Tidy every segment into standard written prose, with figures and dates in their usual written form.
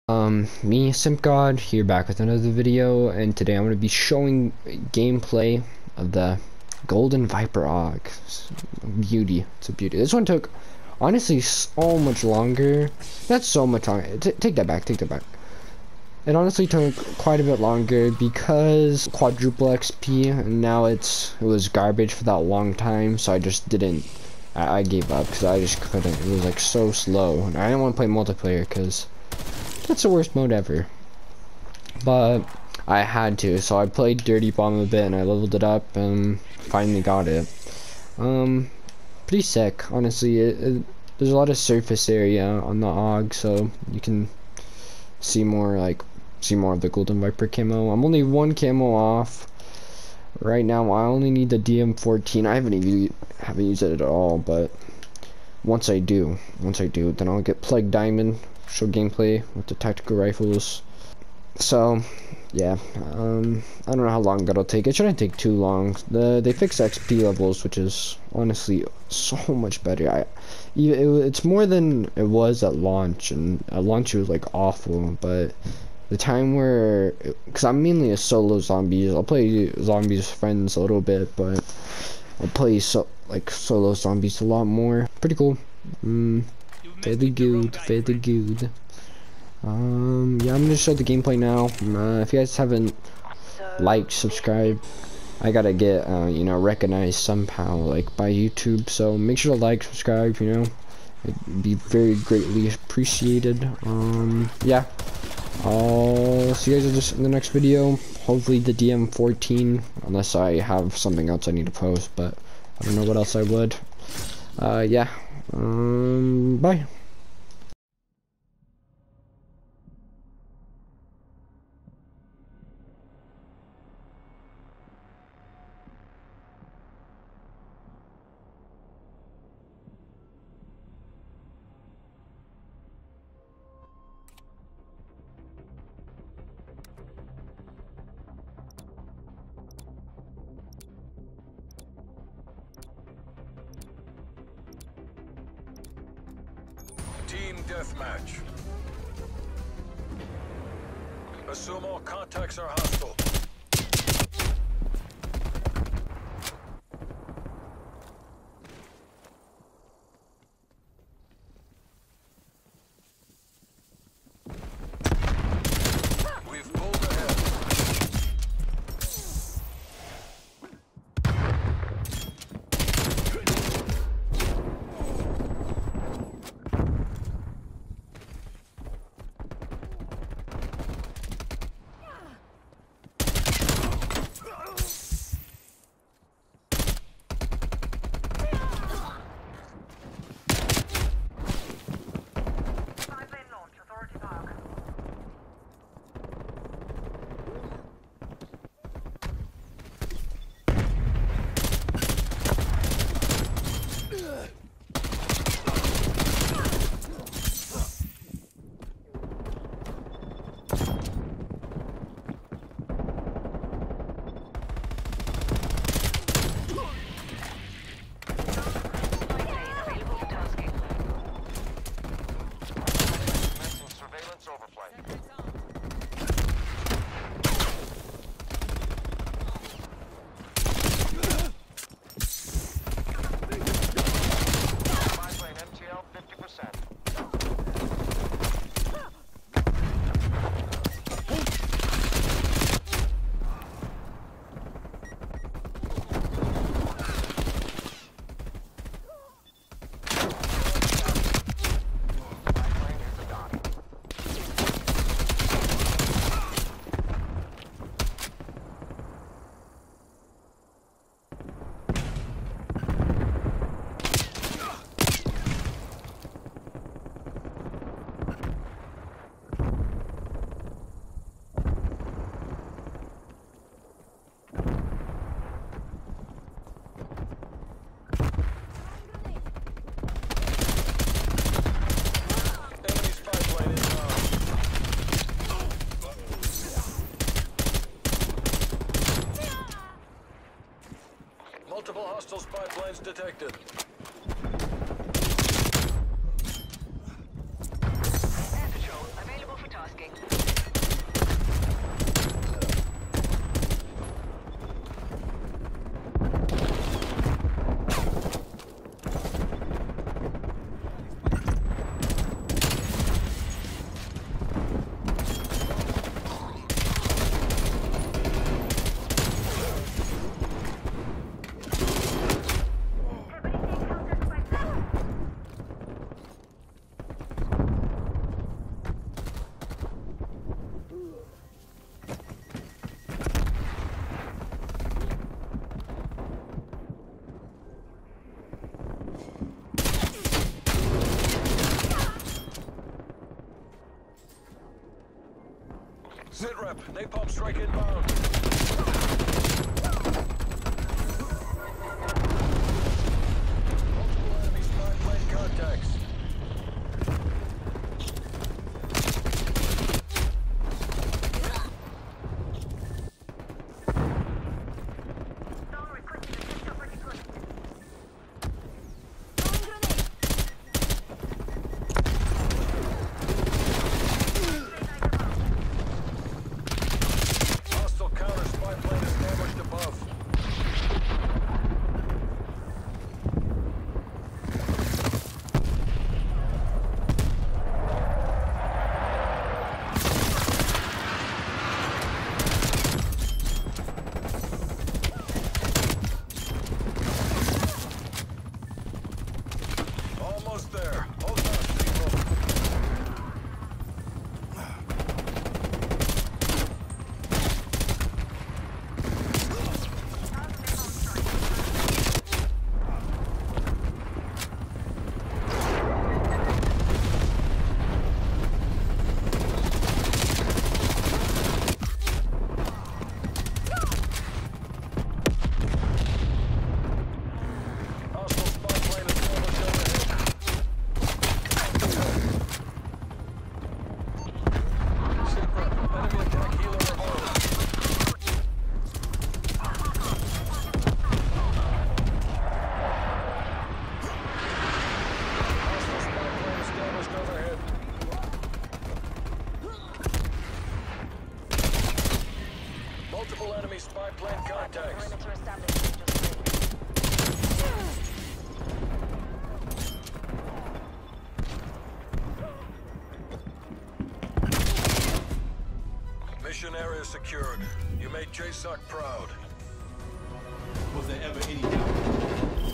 Me, SimpGod, here back with another video, and today I'm going to be showing gameplay of the Golden Viper AUG. Beauty, it's a beauty. This one took, honestly, so much longer. Not so much longer, take that back, It honestly took quite a bit longer because quadruple XP, and now it was garbage for that long time, so I just didn't, I gave up, because I just couldn't. It was like so slow, and I didn't want to play multiplayer, because that's the worst mode ever. But I had to, so I played Dirty Bomb a bit and I leveled it up and finally got it. Pretty sick, honestly. There's a lot of surface area on the AUG, so you can see more of the Golden Viper camo. I'm only one camo off right now. I only need the DM14. I haven't used it at all, but once I do, then I'll get Plague Diamond. Show gameplay with the tactical rifles. So yeah, I don't know how long that'll take. It shouldn't take too long. They fixed XP levels, which is honestly so much better. It's more than it was at launch, and at launch it was like awful, but the time where, because I'm mainly a solo zombies, I'll play zombies with friends a little bit, but I'll play solo zombies a lot more. Pretty cool. Fairly good. Yeah, I'm gonna show the gameplay now. If you guys haven't liked, subscribed, I gotta get you know, recognized somehow, like by YouTube. So make sure to like, subscribe. You know, it'd be very greatly appreciated. Yeah, I'll see you guys in the next video. Hopefully the DM14, unless I have something else I need to post, but I don't know what else I would. Yeah. Bye. Team deathmatch. Assume all contacts are hostile. We've pulled ahead. Multiple hostile spy planes detected. Patrol available for tasking. Sit rep. Napalm strike inbound. Multiple enemy spy plane contacts. Hostile counter spy plane established above. Almost there. Hold fast, people. Hostile spy plane established overhead. Sit rep. Enemy attack healer remote. Hostile spy plane established overhead. Multiple enemy spy plane contacts. Perimeter established. Just ready. Mission area secured. You made JSOC proud. Was there ever any doubt?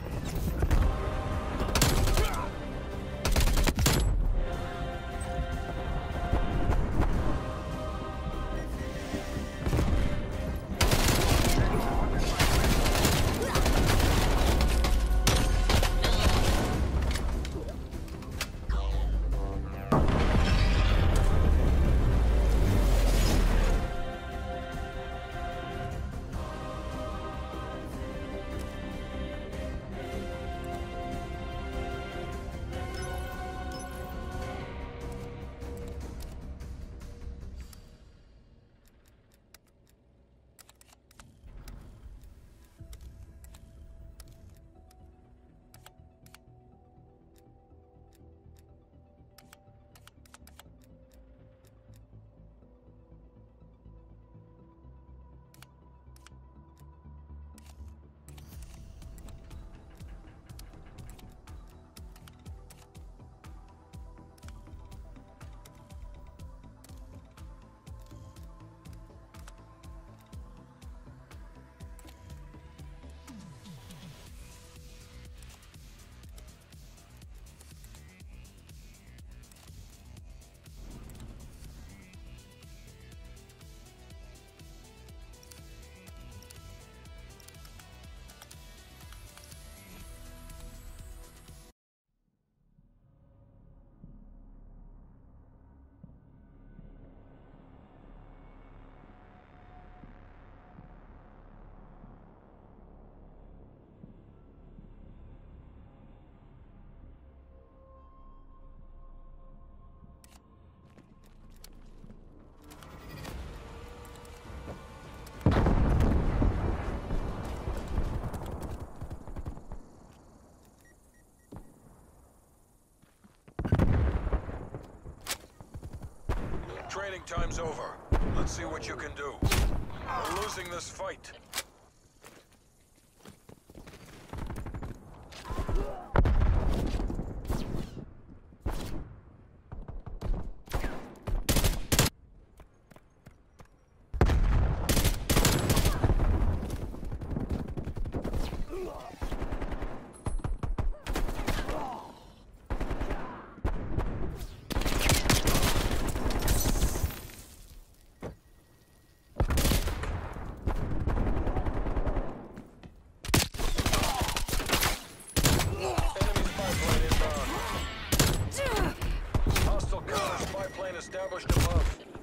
Training time's over. Let's see what you can do. We're losing this fight. Established above.